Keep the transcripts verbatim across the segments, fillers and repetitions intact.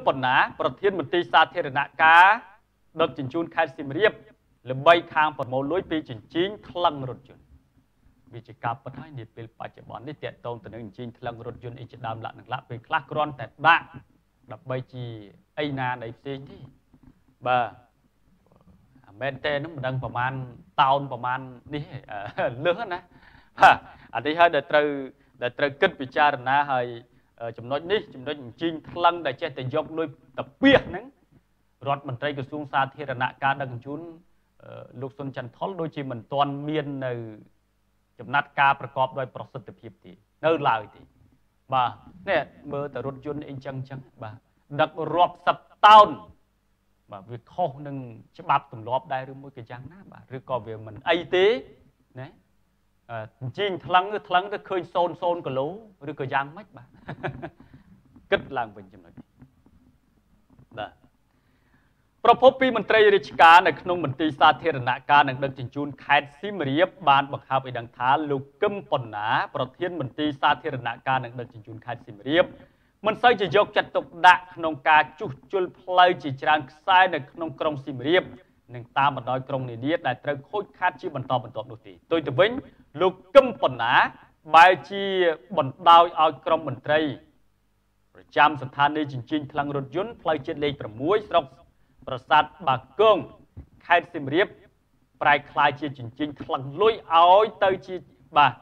បណ្ណាប្រធានមន្ត្រីសាធារណការដឹកជញ្ជូនខេត្តសៀមរាបល្បីខាងប្រមូលលុយពីជញ្ជីងថ្លឹងរថយន្តវាជាការពិតហើយនាពេលបច្ចុប្បន្ននេះតកតងទៅនឹងជញ្ជីងថ្លឹងរថយន្តអីជាដើមលក្ខណៈពេលខ្លះគ្រាន់តែដាក់ដើម្បីជាអីណានៃផ្សេងទេបាទអាមែនតើនឹងមិនដឹងប្រមាណតោនប្រមាណនេះលឿនណាបាទអានេះហើយដែលត្រូវដែលត្រូវគិតពិចារណាហើយចំណុចនេះចំណុចជញ្ជីងថ្លឹងដែលចេះតែយកលុយតាពីសហ្នឹងរដ្ឋមន្ត្រីក្រសួងសាធារណការដឹកជញ្ជូនលោកសុនច័ន្ទថុលដូចជាមិនទាន់មាននៅចំណាត់ការប្រកបដោយប្រសិទ្ធភាពទេនៅឡើយទេបាទនេះមើលតែរថយន្តអីចឹងចឹងបាទដឹករាប់សិបតោនបាទវាខុសនឹងច្បាប់ទម្លាប់ដែរឬមួយក៏យ៉ាងណាបាទឬក៏វាមិនអីទេណាអញ្ជើញថ្លឹងថ្លឹងទៅឃើញសូនសូនគីឡូឬក៏យ៉ាងម៉េចបាទគិតឡើងវិញចំណុចនេះបាទប្រពន្ធពីមន្ត្រីរាជការនៅក្នុងមន្ទីរសាធារណការនិងដឹកជញ្ជូនខេត្តសៀមរាបបានបង្ហើបឲ្យដឹងថាលោកកឹមប៉ុណ្ណាប្រធានមន្ត្រីសាធារណការនិងដឹកជញ្ជូនខេត្តសៀមរាបមិនសូវជាយកចិត្តទុកដាក់ក្នុងការជួសជុលផ្លូវជាច្រើនខ្សែនៅក្នុងក្រុងសៀមរាបនិងតាមបណ្ដោយក្រុងនានាដែលត្រូវខូចខាតជាបន្តបន្ទាប់នោះទេដូចទៅវិញលោកកឹមប៉ុណ្ណាបែរជាបណ្ដោយឲ្យក្រុមមន្ត្រីប្រចាំស្ថានីយ៍ជញ្ជីងថ្លឹងរថយន្តផ្លូវជាតិលេខប្រាំមួយស្រុកប្រាសាទបាគងខេត្តសៀមរាបប្រែក្លាយជាជញ្ជីងថ្លឹងលុយឲ្យទៅជាបាទ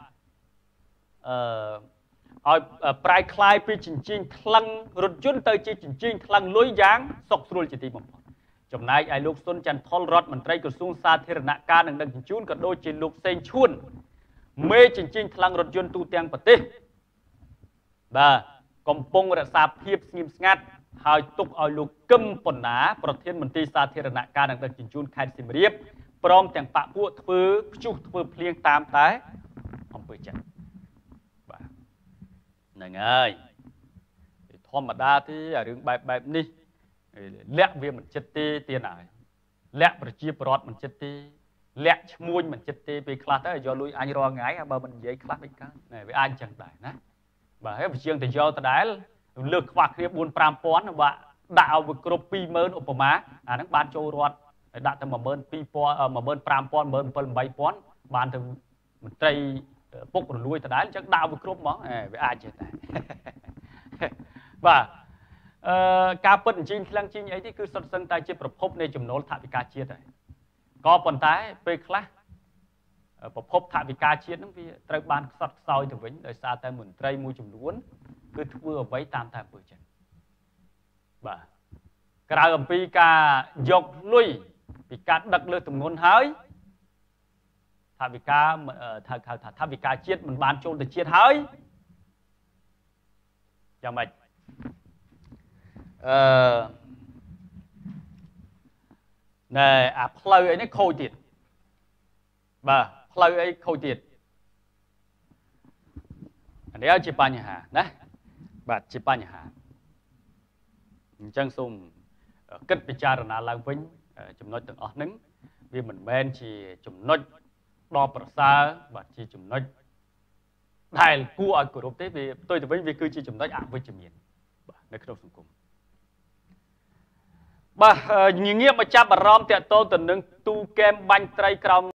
អឺឲ្យប្រែក្លាយពីជញ្ជីងថ្លឹងរថយន្តទៅជាជញ្ជីងថ្លឹងលុយយ៉ាងសុខស្រួលជាទីបំផុតចំណែកឯលោកសុនច័ន្ទថុលរដ្ឋមន្ត្រីក្រសួងសាធារណការនិងដឹកជញ្ជូនក៏ដូចជាលោកសេងឈួនមេជញ្ជីងថ្លឹងរថយន្តទូទាំងប្រទេសបាទកំពុងរក្សាភាពស្ងៀមស្ងាត់ហើយទុកឲ្យលោកកឹមប៉ុណ្ណាប្រធានមន្ត្រីសាធារណការនិងដឹកជញ្ជូនខេត្តសៀមរាបព្រមទាំងបកពួកធ្វើខ្ជុះធ្វើភ្លៀងតាមតែអំពើចិត្តបាទហ្នឹងហើយធម្មតាទេអារឿងបែបបែបនេះលាក់វាមិនចិត្តទេទៀតហើយលាក់ប្រជាពលរដ្ឋមិនចិត្តទេលាក់ឈ្មួញមិនចិត្តទេពេលខ្លះទៅយកលុយអញរាល់ថ្ងៃបើមិននិយាយខ្លះមិនកើតវាអាចអញ្ចឹងដែរណាបាទហើយវាជាងទៅយកដដែលលើកខ្វះគ្នាបួន ប្រាំពាន់បាទដាក់ឲ្យវាគ្រប់ពីរម៉ឺនឧបមាអាហ្នឹងបានចូលរដ្ឋហើយដាក់ទៅមួយម៉ឺនពីរពាន់ មួយម៉ឺនប្រាំពាន់ មួយម៉ឺនbảyពាន់បានទៅមន្ត្រីពុករលួយដដែលអញ្ចឹងដាក់ឲ្យវាគ្រប់ហ្មងវាអាចចេះតែបាទអឺការពិតអញ្ជើញថ្លឹងជីងអីនេះគឺសុទ្ធសឹងតែជាប្រភពនៃចំណូលថវិកាជាតិហើយក៏ប៉ុន្តែពេលខ្លះប្រភពថវិកាជាតិហ្នឹងវាត្រូវបានខ្សត់ខ្សោយទៅវិញដោយសារតែមន្ត្រីមួយចំនួនគឺធ្វើអ្វីតាមតែអំពើចិត្តបាទក្រៅអំពីការយកលុយពីការដឹកលើទម្ងន់ហើយថវិកាថាហៅថាថវិកាជាតិមិនបានចូលទៅជាតិហើយយ៉ាងម៉េចអឺណែអាផ្លូវអីនេះខូចទៀតបាទផ្លូវអីខូចទៀតអានេះជាបញ្ហាណាបាទជាបញ្ហាអញ្ចឹងសូមគិតពិចារណាឡើងវិញចំណុចទាំងអស់ហ្នឹងវាមិនមែនជាចំណុចដ៏ប្រសើរបាទជាចំណុចដែលគួរឲ្យគោរពទេវាផ្ទុយទៅវិញវាគឺជាចំណុចអវិជ្ជមានបាទនៅក្នុងសង្គមបាទងាកមកចាប់អារម្មណ៍តាក់ទងទៅនឹងទូកែមបាញ់ត្រីក្រោម